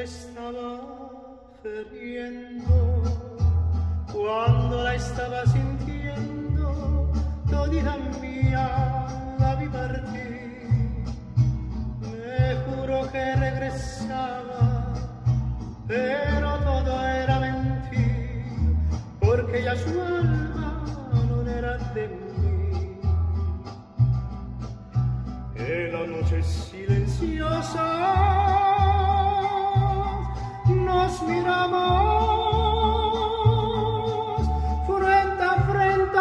estaba feriendo, cuando la estaba sintiendo, todita mía la vi partir. Me juró que regresaba, pero todo era mentir, porque ya su alma no era de mí. En la noche silenciosa nos miramos frente a frente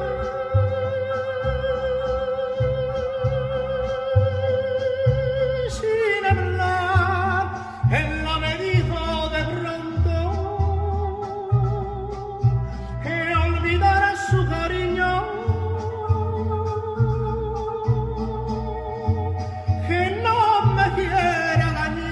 y sin hablar, él la me dijo de pronto que olvidara su cariño, que no me quiera dañar.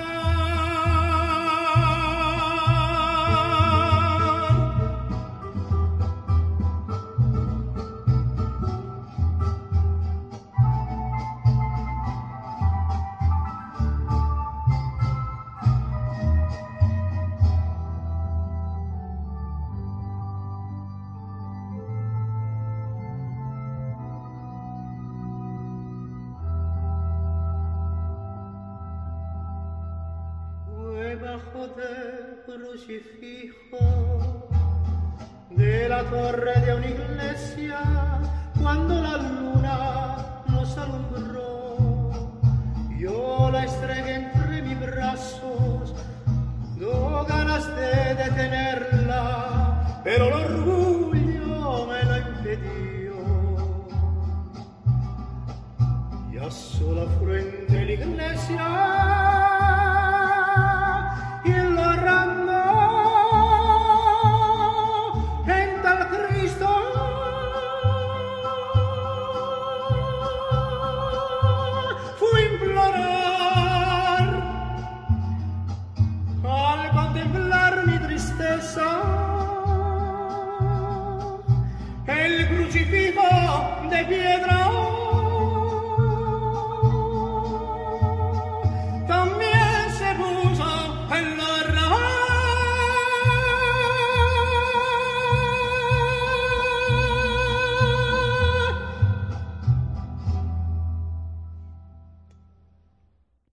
Debajo del crucifijo de la torre de una iglesia, cuando la luna nos alumbró, yo la estregué entre mis brazos, no ganas de detenerla, pero el orgullo me lo impidió. Y asó la frente de la iglesia y llorando en tal Cristo fui implorar al contemplar mi tristeza el crucifijo de piedra.